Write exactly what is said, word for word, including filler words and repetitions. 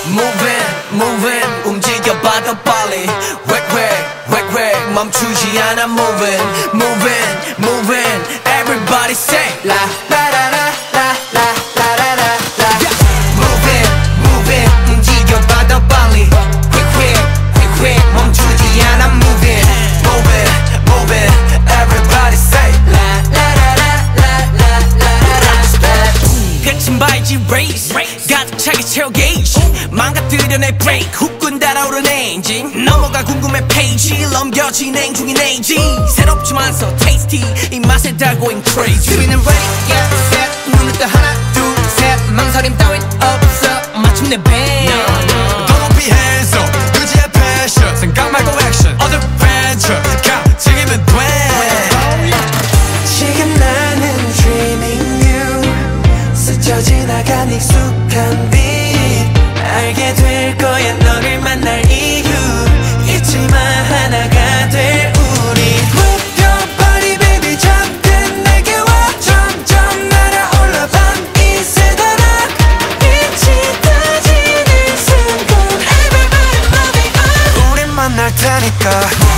Moving, moving 움직여봐 더 빨리 Wake, wake, wake, wake 멈추지 않아 Moving, moving, moving Everybody say la la la la la la la la la la Moving, moving 움직여봐 더 빨리 Quick, quick, quick, quick 멈추지 않아 Moving, moving, moving Everybody say la la la la la la la la la 끝은 바이지 race 가득 차게 채워 gauge 망가뜨려 내 브레이크 후끈 달아오른 엔진 넘어가 궁금해 페이지 넘겨 진행 중인 에이지 새롭지만 so tasty 이 맛에 다 going crazy 우리는 ready get set 눈을 떠 하나 둘 셋 망설임 따윈 없어 마침내 bang 더 높이 hands up 그지의 passion 생각 말고 action adventure 가 책임은 돼 지금 나는 dreaming you 스쳐 지나간 익숙한 빛 알게 될 거야 너를 만날 이유 잊지마 하나가 될 우리 Move your body baby jump in 내게 와 점점 날아올라 밤이 새도록 빛이 터지는 순간 Everybody moving on 우린 만날 테니까